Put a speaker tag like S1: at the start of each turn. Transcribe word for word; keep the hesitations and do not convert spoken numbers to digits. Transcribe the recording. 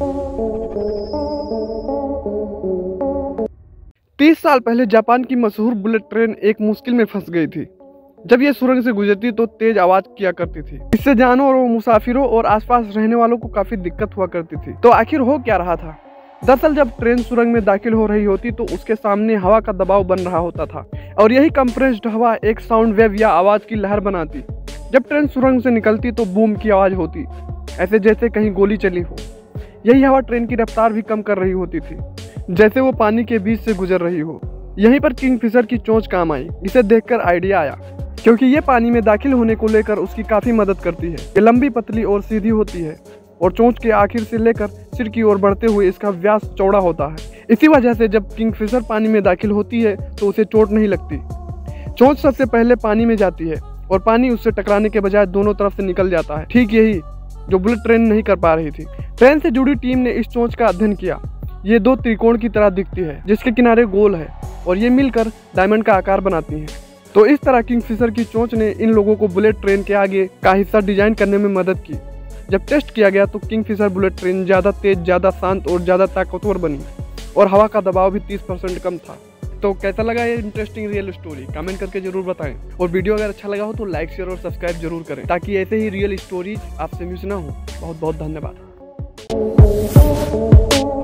S1: तीस साल पहले जापान की मशहूर बुलेट ट्रेन एक मुश्किल में फंस गई थी। जब ये सुरंग से गुजरती तो तेज आवाज किया करती थी। इससे जानवरों, मुसाफिरों और आसपास रहने वालों को काफी दिक्कत हुआ करती थी। तो आखिर हो क्या रहा था? दरअसल जब ट्रेन सुरंग में दाखिल हो रही होती तो उसके सामने हवा का दबाव बन रहा होता था और यही कंप्रेस्ड हवा एक साउंड वेव या आवाज की लहर बनाती। जब ट्रेन सुरंग से निकलती तो बूम की आवाज होती, ऐसे जैसे कहीं गोली चली हो। यही हवा ट्रेन की रफ्तार भी कम कर रही होती थी, जैसे वो पानी के बीच से गुजर रही हो। यहीं पर किंगफिशर की चोंच काम आई। इसे देखकर आइडिया आया, क्योंकि ये पानी में दाखिल होने को लेकर उसकी काफी मदद करती है। ये लंबी, पतली और सीधी होती है और चोंच के आखिर से लेकर सिर की ओर बढ़ते हुए इसका व्यास चौड़ा होता है। इसी वजह से जब किंगफिशर पानी में दाखिल होती है तो उसे चोट नहीं लगती। चोंच सबसे पहले पानी में जाती है और पानी उससे टकराने के बजाय दोनों तरफ से निकल जाता है। ठीक यही जो बुलेट ट्रेन नहीं कर पा रही थी। ट्रेन से जुड़ी टीम ने इस चोंच का अध्ययन किया। ये दो त्रिकोण की तरह दिखती है, जिसके किनारे गोल है और ये मिलकर डायमंड का आकार बनाती हैं। तो इस तरह किंगफिशर की चोंच ने इन लोगों को बुलेट ट्रेन के आगे का हिस्सा डिजाइन करने में मदद की। जब टेस्ट किया गया तो किंगफिशर बुलेट ट्रेन ज़्यादा तेज, ज़्यादा शांत और ज़्यादा ताकतवर बनी और हवा का दबाव भी तीस परसेंट कम था। तो कैसा लगा ये इंटरेस्टिंग रियल स्टोरी? कमेंट करके जरूर बताएं। और वीडियो अगर अच्छा लगा हो तो लाइक, शेयर और सब्सक्राइब जरूर करें, ताकि ऐसे ही रियल स्टोरीज आपसे मिस ना हो। बहुत बहुत धन्यवाद।